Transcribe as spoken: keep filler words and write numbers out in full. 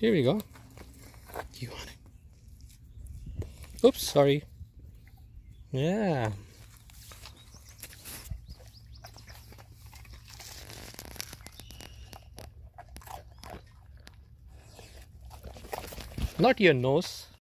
Here we go. You want it? Oops, sorry. Yeah. Not your nose.